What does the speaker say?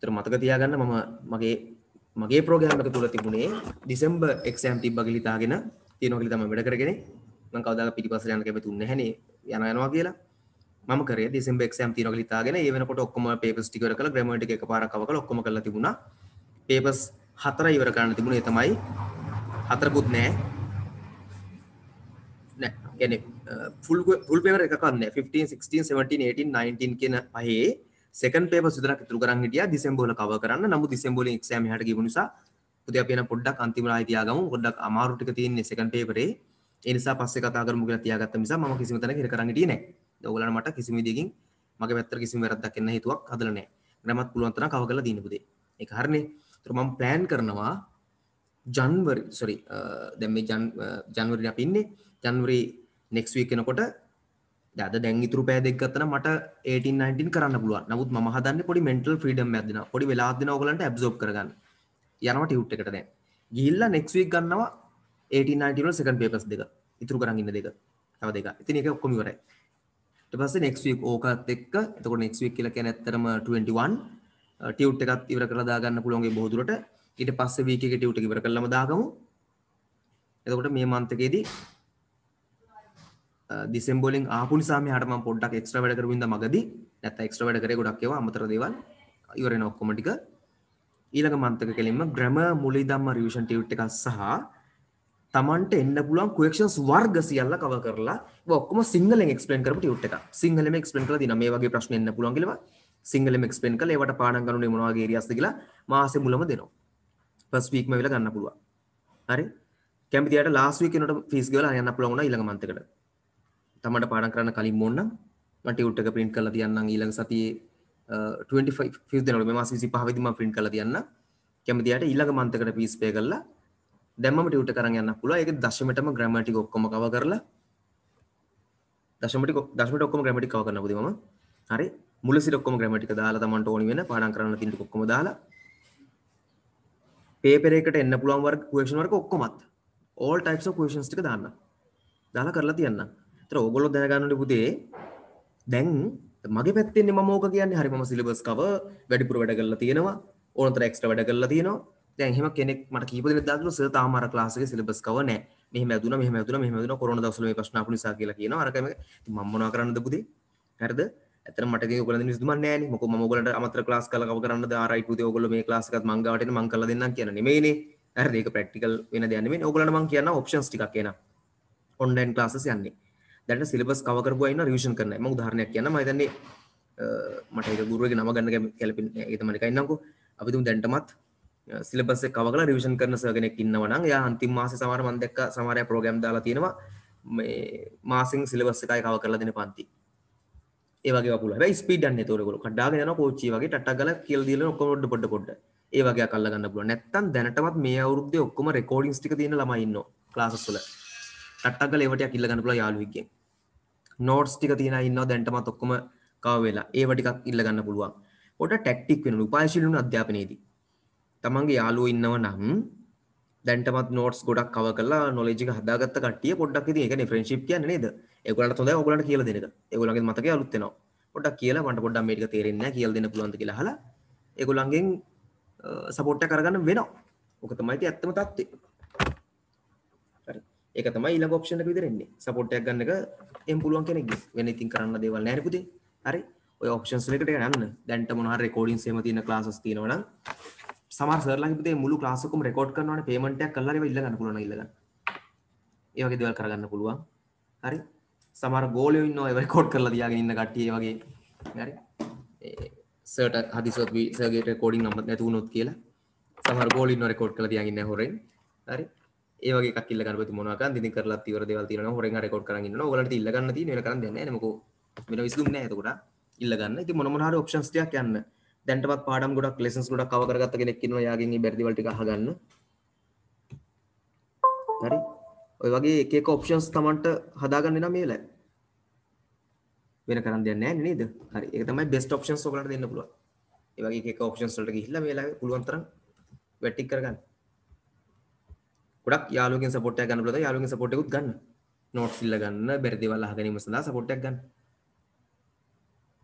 ඒතර මතක තියාගන්න මගේ ප්‍රෝග්‍රෑම් එක තුල තිබුණේ දෙසැම්බර් එක්සෑම් තිබ්බා කියලා හිතාගෙන තියෙනවා කියලා තමයි වැඩ කරගෙන මම කවදාක පිටිපස්සට යන්න කැමති නැහැනේ යනවා කියලා මම කරේ දෙසැම්බර් එක්සෑම් තියෙනවා කියලා හිතාගෙන ඒ වෙනකොට ඔක්කොම පේපර්ස් ටික ඉවර කරලා ග්‍රැමර් ටික එකපාරක් කව කරලා ඔක්කොම කරලා තිබුණා පේපර්ස් 4 ඉවර කරන්න තිබුණේ ඒ තමයි 4කුත් නෑ කියන්නේ ෆුල් පේපර් එකක් නැහැ 15 16 17 18 19 කියන පහේ සෙකන්ඩ් පේපර්ස් විතරක් ඉතුරු කරන් හිටියා දෙසැම්බර් වල කවර් කරන්න නමුත් දෙසැම්බර් වලින් එක්සෑම් එහාට ගිහුව නිසා පුතේ අපි යන පොඩ්ඩක් අන්තිම රායි තියාගමු පොඩ්ඩක් අමාරු ටික තියෙන්නේ සෙකන්ඩ් පේපරේ ඒ නිසා පස්සේ කතා කරමු කියලා තියාගත්ත නිසා මම කිසිම තැනක හිර කරන් හිටියේ නැහැ ඔයගොල්ලන්ට මට කිසිම විදියකින් මගේ පැත්තට කිසිම වැරද්දක් එන්න හේතුවක් හදලා නැහැ ග්‍රැමර් පුළුවන් තරම් කවර් කරලා දින්න පුතේ ඒක හරිනේ ඒතර මම ප්ලෑන් කරනවා දැන් මේ ජනවරි අපි ඉන්නේ ජනවරි next week එනකොට දැන් ඉතුරු පැය දෙකක් ගත්තා නම් මට 18 19 කරන්න පුළුවන්. නමුත් මම හදන්නේ පොඩි mental freedom එකක් දෙනවා. පොඩි වෙලාවක් දෙනවා ඔයගලන්ට absorb කරගන්න. යනවා ටියුට් එකට දැන්. ගිහිල්ලා next week ගන්නවා 18 19 වල second papers දෙක. ඉතුරු කරන් ඉන්න දෙක. තව දෙක. ඉතින් ඒක ඔක්කොම ඉවරයි. ඊට පස්සේ next week ඕකත් එක්ක එතකොට next week කියලා කියන්නේ ඇත්තටම 21 ටියුට් එකත් ඉවර කරලා දාගන්න පුළුවන් ඒ බොහෝ දුරට. ඊට පස්සේ week එකේ ටියුට් එක ඉවර කළාම දාගමු. එතකොට මේ month එකේදී දෙසැම්බර් වලින් ආපු නිසා මෙහාට මම පොඩ්ඩක් එක්ස්ට්‍රා වැඩ කරපු ඉඳන් මගදී නැත්නම් එක්ස්ට්‍රා වැඩ කරේ ගොඩක් ඒවා අමතර දේවල් ඉවර වෙන ඔක්කොම ටික ඊළඟ month එක කෙලින්ම grammar මුලින් ධම්ම රිවිෂන් ටියුට් එකක් සහ Tamanට එන්න පුළුවන් questions වර්ග සියල්ල කවර් කරලා ඒක ඔක්කොම සිංහලෙන් එක්ස්ප්ලেইন කරපු ටියුට් එකක් සිංහලෙන් එක්ස්ප්ලেইন කරලා දිනා මේ වගේ ප්‍රශ්න එන්න පුළුවන් කියලා සිංහලෙන් එක්ස්ප්ලেইন කරලා ඒවට පාඩම් කරනුනේ මොන වගේ ඒරියාස්ද කියලා මාසෙ මුලම දෙනවා ෆස්ට් වීක් ම වෙලා ගන්න පුළුවන් හරි කැමතියට ලාස්ට් වීක් එනකොට ෆීස් ගෙවලා යන්න පුළුවන් වුණා ඊළඟ month එකට තමන්ට පාඩම් කරන්න කලින් මොන්න මම ටියුට් එක print කරලා තියන්නම් ඊළඟ සතියේ 25 ෆීස් දෙනකොට මේ මාස 25 වෙනිදා මම print කරලා තියන්න කැමතියට ඊළඟ month එකට fees pay කරලා දැන් මම ටියුට් එක කරන් යන්න පුළුවන් ඒක දශමෙටම grammar ටික ඔක්කොම cover කරලා දශමෙට ඔක්කොම grammar ටික cover කරන්න පුතේ මම හරි මුල සිට ඔක්කොම grammar ටික දාලා තමන්ට ඕනි වෙන පාඩම් කරන්න තියෙන ටික ඔක්කොම දාලා paper එකට එන්න පුළුවන් වර්ග question වර්ග ඔක්කොමත් all types of questions ටික දාන්න දාලා කරලා තියන්න ඔගොල්ලෝ දැනගන්න ඕනේ පුතේ දැන් මගේ පැත්තෙන් මම ඕක කියන්නේ හරි මම සිලබස් කවර් වැඩිපුර වැඩ කරලා තියෙනවා ඕනතර එක්ස්ට්‍රා වැඩ කරලා තියෙනවා දැන් එහෙම කෙනෙක් මට කීප දෙනෙක් දාගලු සර් තාම අර ක්ලාස් එකේ සිලබස් කවර් නැහැ මෙහෙම ඇදුනා කොරෝනා දවස්වල මේ ප්‍රශ්න ආපු නිසා කියලා කියනවා අරකම ඉතින් මම මොනවා කරන්නද පුතේ හරිද ඇත්තටම මට කිව්ව ඔයගොල්ලෝ දෙන්න විසඳුමක් නැහැ නේ මොකද මම ඔයගොල්ලන්ට අමතර ක්ලාස් කරලා කවර් කරන්නද ආරයි පුතේ ඔයගොල්ලෝ මේ ක්ලාස් එකත් මං ගාවට එන්න මං කරලා දෙන්නම් කියන නෙමෙයිනේ හරිද ඒක ප්‍රැක්ටිකල් වෙන දෙයක් නෙමෙයි ඔයගොල්ලන්ට මං කියනවා ඔප්ෂන්ස් ටිකක් එනවා ඔන්ලයින් ක්ලාසස් යන්නේ දැන් සිලබස් කවර් කරපුවා ඉන්න රිවිෂන් කරන්න මම උදාහරණයක් කියන්නම් මම හිතන්නේ මට ඒක ගුරුවරගේ නම ගන්න කැලපෙන්නේ ඒක තමයි කයින්නම්කෝ අපි තුමු දැන්ටමත් සිලබස් එක කවර් කරලා රිවිෂන් කරන සර් කෙනෙක් ඉන්නවා නම් එයා අන්තිම මාසේ සමහර මම දැක්ක සමහර අය ප්‍රෝග්‍රෑම් දාලා තියෙනවා මේ මාසෙන් සිලබස් එකයි කවර් කරලා දෙන පන්ති ඒ වගේ වපුල හැබැයි ස්පීඩ් යන්නේ ඒතකොට ඒගොල්ලෝ කඩාගෙන යනවා කෝච්චිය වගේ ටට්ටක් ගාලා කියලා දීලා ඔක්කොම පොඩ ඒ වගේ අකල්ලා ගන්න පුළුවන් නැත්තම් දැනටමත් මේ අවුරුද්දේ ඔක්කොම රෙකෝඩින්ග්ස් ටික තියෙන ළමයි ඉන්නවා ක්ලාසස් වල ටට්ටක් ගාලා ඒව ටිකක් ඉල්ල ගන්න පුළුවන් යාළුවෙක්ගෙන් නෝට්ස් ටික තියෙන අය ඉන්නවා දැන්ටමත් ඔක්කොම කව වෙලා ඒව ටිකක් ඉල්ල ගන්න පුළුවන් පොඩ ටැක්ටික් වෙනවා උපායශීලී වුණ අධ්‍යාපනයේදී තමන්ගේ යාළුවෝ ඉන්නව නම් දැන්ටමත් නෝට්ස් ගොඩක් කව කරලා නොලෙජ් එක හදාගත්ත කට්ටිය පොඩ්ඩක් ඉතින් ඒකනේ ෆ්‍රෙන්ඩ්ෂිප් කියන්නේ නේද ඒගොල්ලන්ට හොඳයි ඕගොල්ලන්ට කියලා දෙන එක ඒගොල්ලන්ගේ මතකය අලුත් වෙනවා පොඩ්ඩක් කියලා මන්ට පොඩ්ඩක් මේ ටික තේරෙන්නේ නැහැ කියලා දෙන්න පුළුවන්ද කියලා අහලා ඒගොල්ලන්ගෙන් සපෝට් එක කරගන්න වෙනවා ඔක තමයි ඉතින් ඇත්තම තත්ත්වය හරි ඒක තමයි ඊළඟ ඔප්ෂන් එක විතර එන්නේ සපෝට් එකක් ගන්න එක එම් පුළුවන් කෙනෙක්ගේ වෙන ඉතින් කරන්න දේවල් නැහැ නේ පුතේ හරි ඔය ඔප්ෂන්ස් වලට යන්න දැන්ට මොන හරි රෙකෝඩින්ග්ස් එහෙම තියෙන ක්ලාසස් තියෙනවා නම් සමහර සර්ලාගේ පුතේ මුළු ක්ලාස් එකම රෙකෝඩ් කරනවානේ පේමන්ට් එකක් කරලා ඒව ඉල්ල ගන්න පුළුවන් නම් ඉල්ල ගන්න ඒ වගේ දේවල් කරගන්න පුළුවන් හරි සමහර ගෝලියෝ ඉන්නවා ඒව රෙකෝඩ් කරලා තියාගෙන ඉන්න කට්ටිය ඒ වගේ හරි සර්ට හදිසියොත් සර්ගේ රෙකෝඩින් නම් නැති වුණොත් කියලා සමහර ගෝලියෝ ඉන්නවා රෙකෝඩ් කරලා තියාගෙන ඉන්නේ හොරෙන් හරි ඒ වගේ එකක් ඉල්ල ගන්න ප්‍රති මොනවා කරන් දිනින් කරලා ඉවර දේවල් තියෙනවා නම් හොරෙන් රෙකෝඩ් කරන් ඉන්නවා ඕගලන්ට ඉල්ල ගන්න තියෙන වෙන කරන් දෙන්නේ නැහැ නේ මොකෝ වෙන විසඳුම් නැහැ එතකොට ඉල්ල ගන්න ඉතින් මොන හරි ඔප්ෂන්ස් ටිකක් යන්න දැන්ටමත් පාඩම් ගොඩක් ලෙසන්ස් ගොඩක් කවර් කරගත්ත කෙනෙක් ඉන්නවා යාගෙන් මේ බැරි දේවල් ටික අහගන්න හරි ඔය වගේ එක එක ඔප්ෂන්ස් Tamanට හදාගන්න නම් මේල වෙන කරන් දෙයක් නැහැ නේද හරි ඒක තමයි බෙස්ට් ඔප්ෂන්ස් ඔයගලන්ට දෙන්න පුළුවන් ඒ වගේ එක එක ඔප්ෂන්ස් වලට ගිහිල්ලා මේලා පුළුවන් තරම් වැටික් කරගන්න ගොඩක් යාළුවකින් සපෝට් එකක් ගන්න පුළුවන් යාළුවකින් සපෝට් එකකුත් ගන්න නෝට්ස් ඉල්ල ගන්න බැරි දේවල් අහගෙන ඉන්න සඳහා සපෝට් එකක් ගන්න